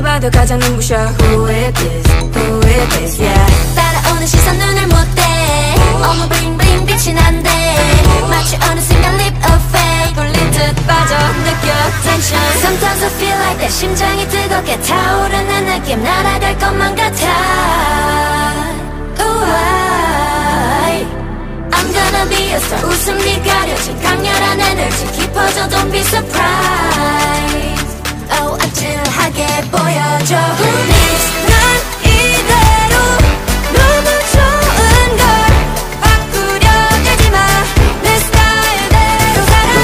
봐도 가장 눈부셔. Who is this? Who is this? Yeah. 따라오는 시선 눈을 못대. 어머 bling bling 빛이 난대. 마치 어느 순간 leap of faith. 홀린 듯 빠져 느껴 tension. Sometimes I feel like 내 심장이 뜨겁게 타오르는 느낌. 날아갈 것만 같아. I'm gonna be a star. 웃음이 가려진 강렬한 에너지 깊어져 don't be surprised. Oh 아찔하게 보여줘. Who needs 난 이대로 너무 좋은 걸 바꾸려 들지 마. 내 스타일대로 살아.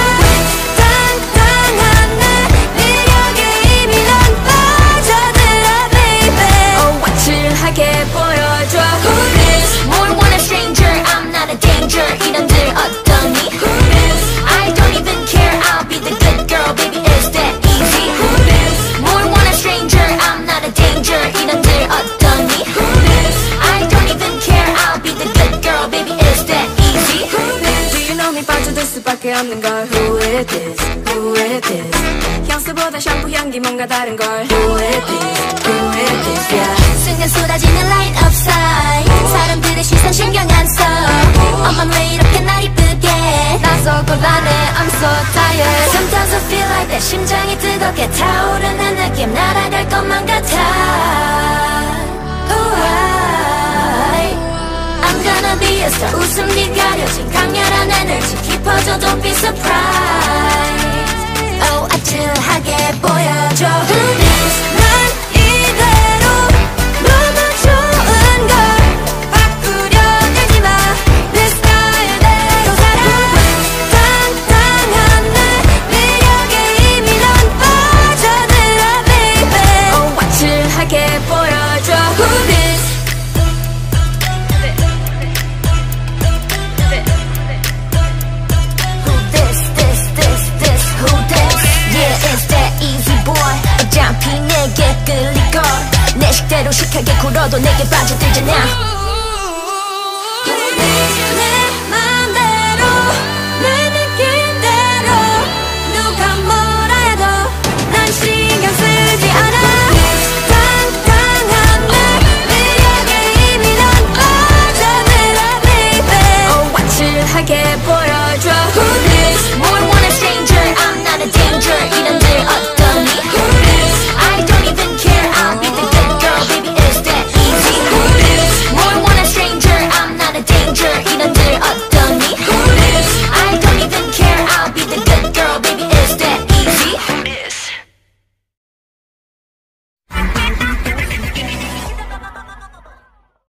당당한 내 매력에 이미 넌 빠져들어 baby. Oh 아찔하게 보여줘. Who needs more want a stranger. I'm not a danger. 이런들 어떠니? Who needs I don't even care. I'll be the good girl baby. It's that easy. Who needs more want a stranger. I'm not a danger. 이런들 어떠니? Who needs I don't even care. I'll be the good girl baby. It's that easy. Who needs Do you know me 빠져들 수밖에 없는 걸. Who is this? Who is this? 향수보다 샴푸 향기 뭔가 다른 걸. Who is this? Who is this? Yeah. 순간 쏟아지는 light up side. 사람들의 시선 신경 안 써. 엄만 왜 이렇게 날 이쁘게 나서 곤란해. I'm so tired. Sometimes I feel like 내 심장이 뜨겁게 타오르는 느낌. 날아갈 것만 같아. I'm gonna be a star. 웃음이 가려진 강렬한 에너지 깊어져 don't be surprised. Oh 아찔하게 보여줘. Who needs 난 이대로 너무 좋은 걸 바꾸려 들지 마. 내 스타일대로 살아. 당당한 내 매력에 이미 넌 빠져들어 baby. Oh 아찔하게 보여줘. Who this? Who this? Who this? Yeah, it's that easy boy. 어차피 내게 끌릴걸. 내 식대로 식하게 굴어도 내게 빠져들잖아.